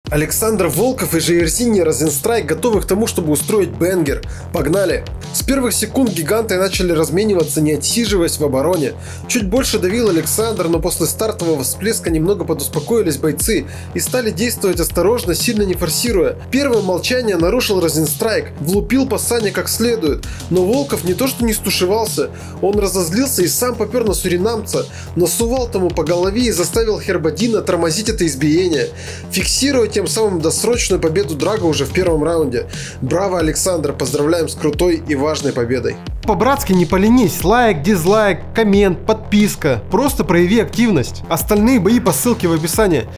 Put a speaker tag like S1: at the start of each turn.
S1: Александр Волков и Жирзинья Розенстрайк готовы к тому, чтобы устроить бенгер. Погнали! С первых секунд гиганты начали размениваться, не отсиживаясь в обороне. Чуть больше давил Александр, но после стартового всплеска немного подуспокоились бойцы и стали действовать осторожно, сильно не форсируя. Первое молчание нарушил Розенстрайк, влупил по Сане как следует, но Волков не то что не стушевался, он разозлился и сам попер на суринамца, насувал тому по голове и заставил Хербадина тормозить это избиение, фиксируя тем самым досрочную победу Драго уже в первом раунде. Браво, Александр, поздравляем с крутой и важной победой.
S2: По-братски не поленись, лайк, дизлайк, коммент, подписка. Просто прояви активность. Остальные бои по ссылке в описании.